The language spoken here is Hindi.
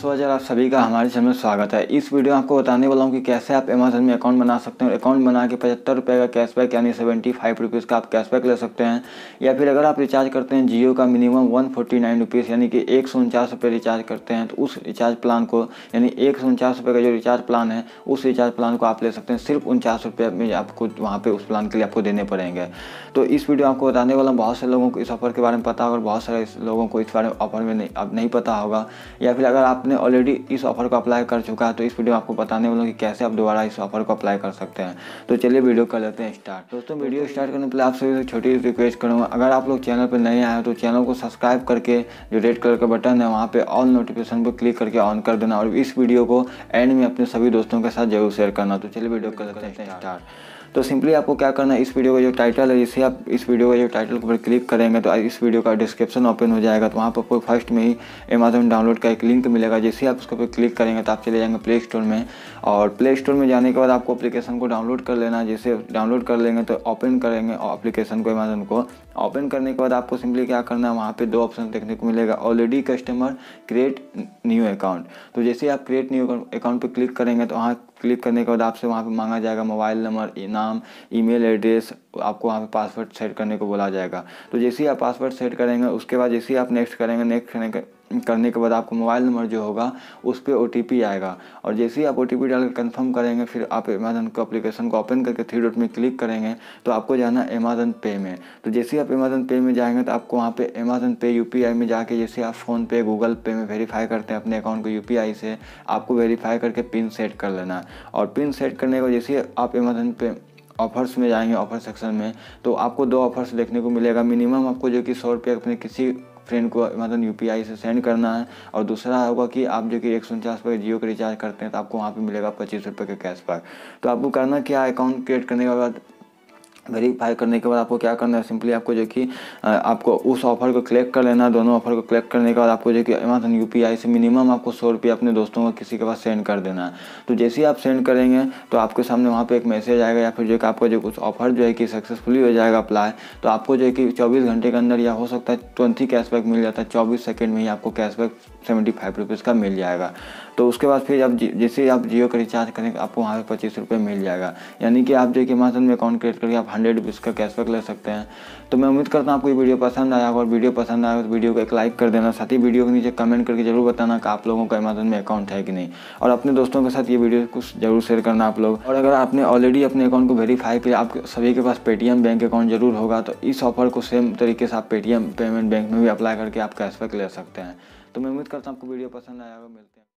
सो आप सभी का हमारे चैनल में स्वागत है। इस वीडियो में आपको बताने वाला हूँ कि कैसे आप अमेज़न में अकाउंट बना सकते हैं और अकाउंट बना के 75 रुपये का कैशबैक यानी 75 रुपीज़ का आप कैशबैक ले सकते हैं। या फिर अगर आप रिचार्ज करते हैं जियो का मिनिमम 149 रुपीज़ यानी कि 149 रुपये रिचार्ज करते हैं तो उस रिचार्ज प्लान को यानी 149 रुपये का जो रिचार्ज प्लान है उस रिचार्ज प्लान को आप ले सकते हैं। सिर्फ 49 रुपये में आपको वहाँ पर उस प्लान के लिए आपको देने पड़ेंगे। तो इस वीडियो आपको बताने वाला बहुत से लोगों को इस ऑफर के बारे में पता होगा और बहुत सारे लोगों को इस बारे में ऑफर में नहीं पता होगा, या फिर अगर आपने ऑलरेडी इस ऑफर को अप्लाई कर चुका है तो इस वीडियो में आपको बताने वाला हूं कि कैसे आप दोबारा इस ऑफर को अप्लाई कर सकते हैं। तो चलिए वीडियो कर लेते हैं स्टार्ट। दोस्तों वीडियो स्टार्ट करने से पहले आप सभी से छोटी रिक्वेस्ट करूँगा, अगर आप लोग चैनल पर नए आए तो चैनल को सब्सक्राइब करके जो रेड कलर का बटन है वहाँ पे ऑल नोटिफिकेशन पर क्लिक करके ऑन कर देना और इस वीडियो को एंड में अपने सभी दोस्तों के साथ जरूर शेयर करना। तो चलिए वीडियो कर लेते हैं स्टार्ट। तो सिंपली आपको क्या करना है, इस वीडियो का जो टाइटल है, जैसे आप इस वीडियो का जो टाइटल के ऊपर क्लिक करेंगे तो इस वीडियो का डिस्क्रिप्शन ओपन हो जाएगा। तो वहाँ पर आपको फर्स्ट में ही अमेज़न डाउनलोड का एक लिंक मिलेगा। जैसे आप उसके ऊपर क्लिक करेंगे तो आप चले जाएंगे प्ले स्टोर में, और प्ले स्टोर में जाने के बाद आपको एप्लीकेशन को डाउनलोड कर लेना है। जैसे डाउनलोड कर लेंगे तो ओपन करेंगे एप्लीकेशन को, अमेज़न को ओपन करने के बाद आपको सिंपली क्या करना है, वहाँ पे दो ऑप्शन देखने को मिलेगा, already customer, create new account. तो जैसे आप क्रिएट न्यू अकाउंट पे क्लिक करेंगे तो वहाँ क्लिक करने के बाद आपसे वहाँ पे मांगा जाएगा मोबाइल नंबर, नाम, ईमेल एड्रेस, आपको वहाँ पे पासवर्ड सेट करने को बोला जाएगा। तो जैसे ही आप पासवर्ड सेट करेंगे उसके बाद जैसे ही आप नेक्स्ट करेंगे, नेक्स्ट करने के बाद आपको मोबाइल नंबर जो होगा उस पर OTP आएगा, और जैसे ही आप OTP डाल के कन्फर्म करेंगे फिर आप अमेज़न को एप्लीकेशन को ओपन करके 3 डॉट में क्लिक करेंगे तो आपको जाना अमेज़न पे में। तो जैसे ही आप अमेज़न पे में जाएंगे तो आपको वहाँ पे अमेज़न पे UPI में जाके जैसे आप फ़ोन पे, गूगल पे में वेरीफाई करते हैं अपने अकाउंट को UPI से, आपको वेरीफाई करके पिन सेट कर लेना है। और पिन सेट करने के बाद जैसे आप अमेज़न पे ऑफर्स में जाएंगे, ऑफर सेक्शन में, तो आपको दो ऑफर्स देखने को मिलेगा। मिनिमम आपको जो कि 100 रुपये अपने किसी फ्रेंड को अमेज़न UPI से सेंड करना है, और दूसरा होगा कि आप जो कि 149 रुपये जियो का रिचार्ज करते हैं तो आपको वहाँ पे मिलेगा 25 रुपये का कैशबैक। तो आपको करना क्या है, अकाउंट क्रिएट करने के बाद वेरीफाई करने के बाद आपको क्या करना है, सिंपली आपको जो कि आपको उस ऑफ़र को क्लिक कर लेना। दोनों ऑफ़र को क्लिक करने के बाद आपको जो कि अमेज़न UPI से मिनिमम आपको 100 रुपये अपने दोस्तों को किसी के पास सेंड कर देना है। तो जैसे ही आप सेंड करेंगे तो आपके सामने वहाँ पे एक मैसेज आएगा, या फिर जो कि आपका जो कुछ ऑफ़र जो है कि सक्सेसफुली हो जाएगा अप्लाई। तो आपको जो है कि 24 घंटे के अंदर या हो सकता है 20 कैशबैक मिल जाता है, 24 सेकेंड में ही आपको कैशबैक 75 रुपीज़ का मिल जाएगा। तो उसके बाद फिर आप जैसे आप जियो का रिचार्ज करेंगे आपको वहाँ पे 25 रुपये मिल जाएगा, यानी कि आप जो कि अमेज़न में अकाउंट क्रिएट करके आप 100 रुपीज़ का कैशबैक ले सकते हैं। तो मैं उम्मीद करता हूँ आपको ये वीडियो पसंद आया होगा, और वीडियो पसंद आया तो वीडियो को एक लाइक कर देना, साथ ही वीडियो के नीचे कमेंट करके जरूर बताना कि आप लोगों का अमेज़न में अकाउंट है कि नहीं, और अपने दोस्तों के साथ ये वीडियो को जरूर शेयर करना आप लोग। और अगर आपने ऑलरेडी अपने अकाउंट को वेरीफाई किया, आप सभी के पास पेटीएम बैंक अकाउंट जरूर होगा, तो इस ऑफर को सेम तरीके से आप पेटीएम पेमेंट बैंक में भी अप्लाई करके आप कैशबैक ले सकते हैं। तो मैं उम्मीद करता हूँ आपको वीडियो पसंद आया होगा। मिलते हैं।